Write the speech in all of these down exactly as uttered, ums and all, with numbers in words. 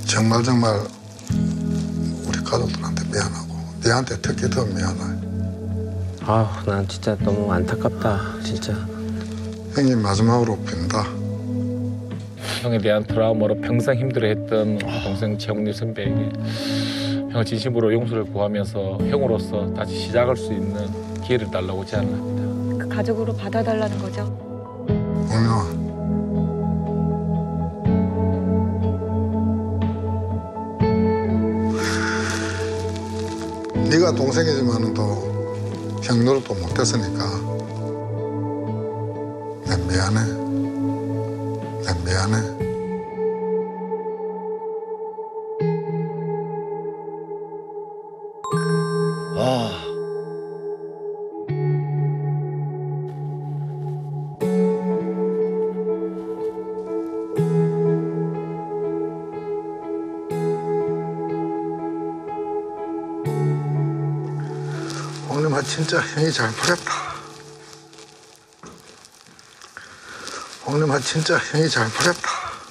정말 정말 우리 가족들한테 미안하고 네한테 특히 더 미안해. 아, 난 진짜 너무 안타깝다, 진짜. 형님 마지막으로 빈다. 형에 대한 트라우마로 평생 힘들어했던 동생 최홍립 선배에게 형을 진심으로 용서를 구하면서 형으로서 다시 시작할 수 있는 기회를 달라고 제안을 합니다. 그 가족으로 받아달라는 거죠? 웅영아. 네가 동생이지만은 또 형 노릇도 못했으니까 난 미안해. 난 미안해. 아. 홍림아 진짜 형이 잘 보냈다. 홍림아 진짜 형이 잘 보냈다.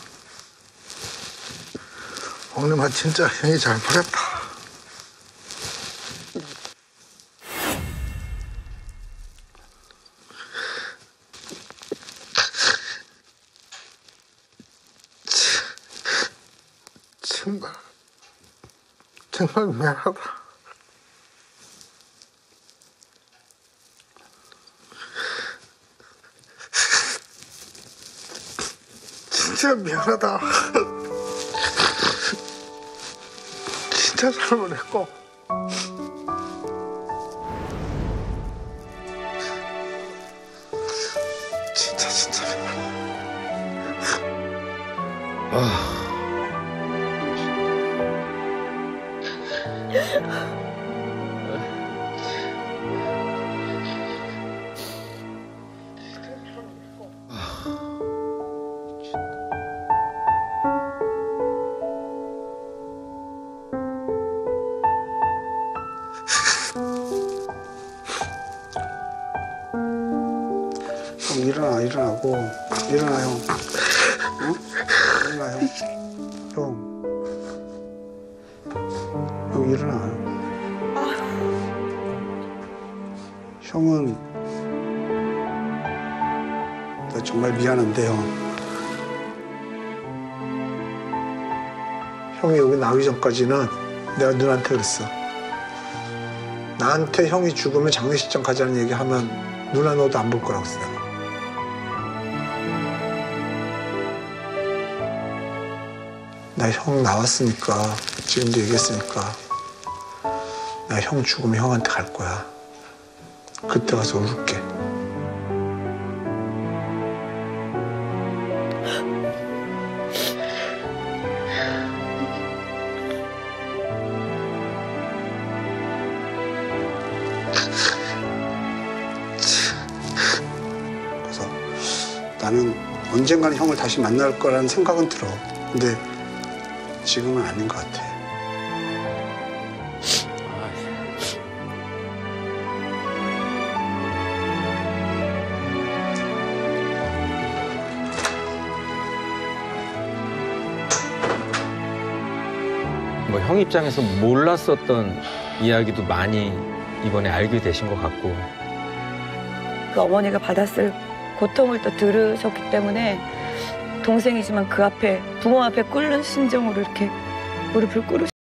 홍림아 진짜 형이 잘 보냈다. 정말 정말 미안하다. 진짜 미안하다. 진짜 잘못했고. 진짜 진짜 미안하다. 아. 형 일어나 일어나고 일어나 형. 응? 일어나 형. 형. 형 일어나. 아. 형은 나 정말 미안한데 형. 형이 여기 나오기 전까지는 내가 누나한테 그랬어. 나한테 형이 죽으면 장례식장 가자는 얘기하면 누나 너도 안 볼 거라고 했어. 나 형 나왔으니까 지금도 얘기했으니까 나 형 죽으면 형한테 갈 거야. 그때 가서 울게. 그래서 나는 언젠가는 형을 다시 만날 거라는 생각은 들어. 근데 지금은 아닌 것 같아. 뭐 형 입장에서 몰랐었던 이야기도 많이 이번에 알게 되신 것 같고. 그 어머니가 받았을 고통을 또 들으셨기 때문에 동생이지만 그 앞에 부모 앞에 꿇는 심정으로 이렇게 무릎을 꿇으